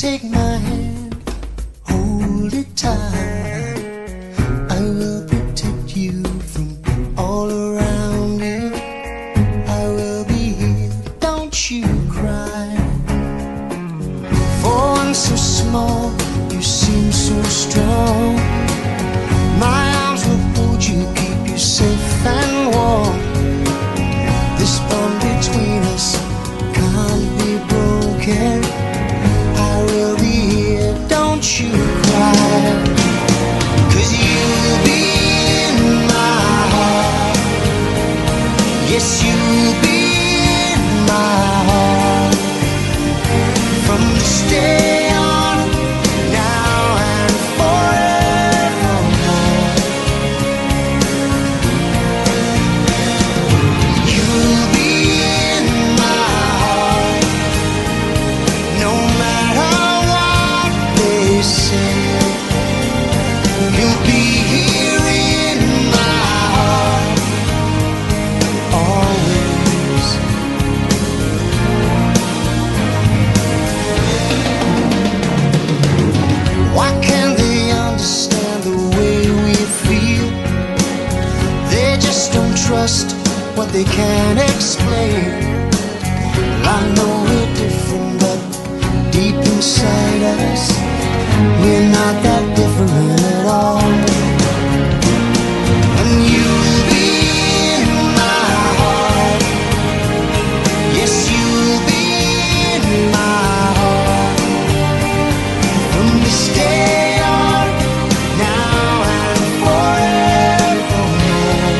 take my hand, hold it tight. I will protect you from all around you. I will be here, don't you cry. For one so small, you seem so strong. My arms will hold you, keep you safe and warm. This bond between us can't be broken. I will be here, don't you cry. 'Cause you'll be in my heart. Yes, you'll be in my heart. From this day on, now and forevermore. You'll be in my heart. No matter what they say, you'll be here in my heart, always. Why can't they understand the way we feel? They just don't trust what they can't explain. I know we're different, but deep inside us, we're not that different at all. And you'll be in my heart. Yes, you'll be in my heart. From this day on, now and forevermore.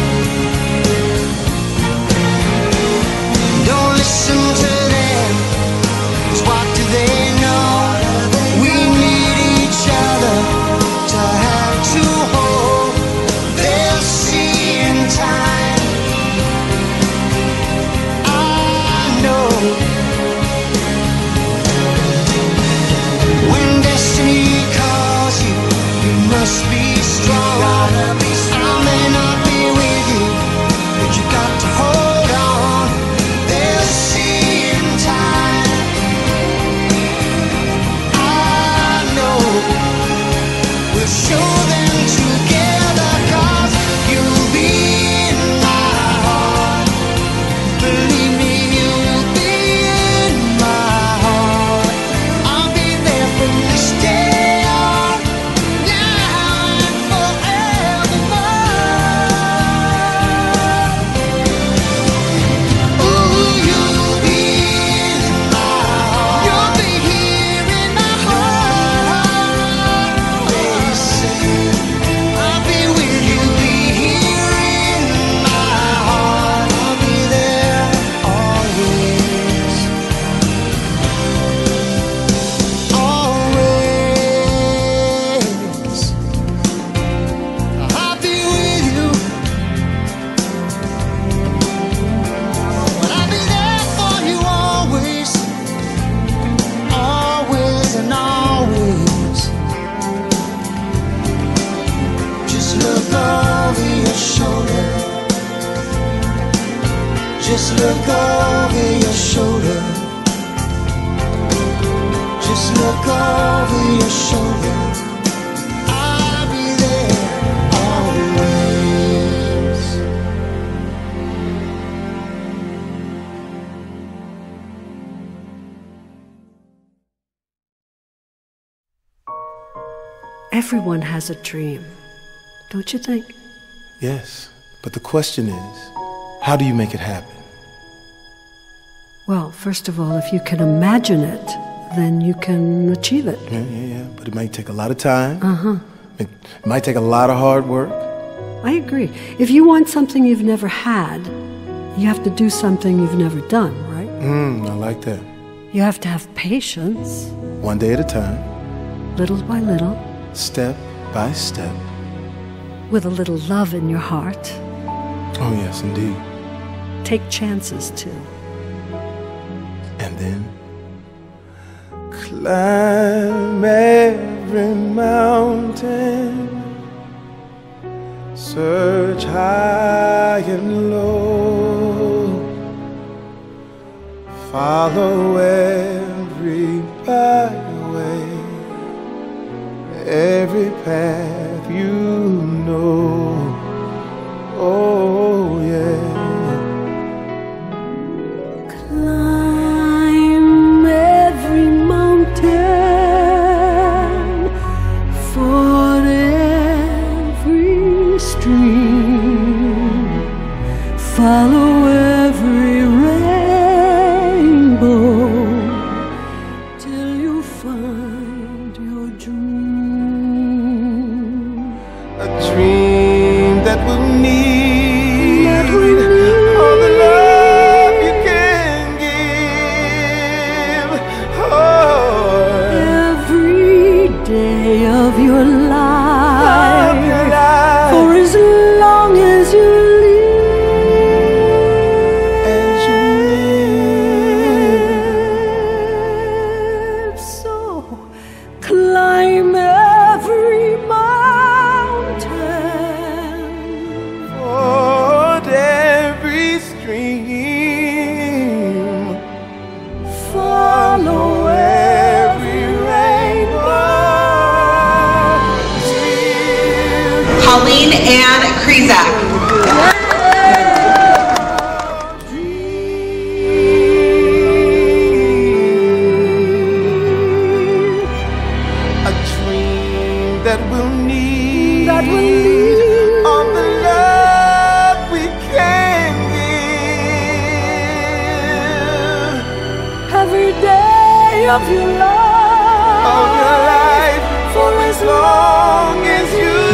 Don't listen to them, 'cause what do they know? We need each other to have to hold. They'll see in time. I know. When destiny calls you, you must be strong. I may not be with you, but you got to hold on. They'll see in time. I know. We'll show them together, 'cause you'll be in my heart. Believe me, you'll be in my heart. I'll be there from this day on, now and forevermore. Ooh, you'll be in my heart. You'll be here in my heart. They say I'll be with you, be here in my heart. I'll be there always, always. I'll be with you, but I'll be there for you always, always and always. Just look over your shoulder. Just look over your shoulder. Just look over your shoulder. I'll be there always. Everyone has a dream, don't you think? Yes, but the question is, how do you make it happen? Well, first of all, if you can imagine it, then you can achieve it. Yeah, but it might take a lot of time. Uh-huh. It might take a lot of hard work. I agree. If you want something you've never had, you have to do something you've never done, right? I like that. You have to have patience, One day at a time, little by little, step by step. with a little love in your heart. Oh, yes, indeed. Take chances, too. And then climb every mountain, search high and low, follow every byway every path you know. Oh yeah. Climb every mountain, ford every stream, follow every rainbow till you find your dream. A dream that will need all the love you can give. Oh, Every day of your life, for as long as you live. So climb every mountain, ford every stream, follow every rainbow. Pauline Ann Krizak. A dream that will need all the love we can give. Every day of your life, Of your life, for as long as you